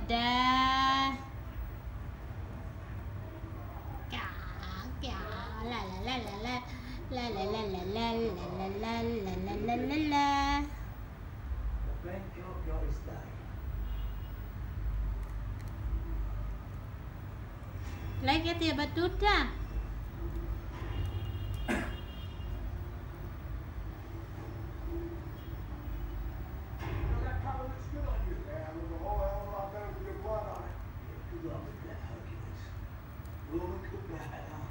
Dadah. La la la la la la la la la la la la la la la la. Like ya batuta. Woman could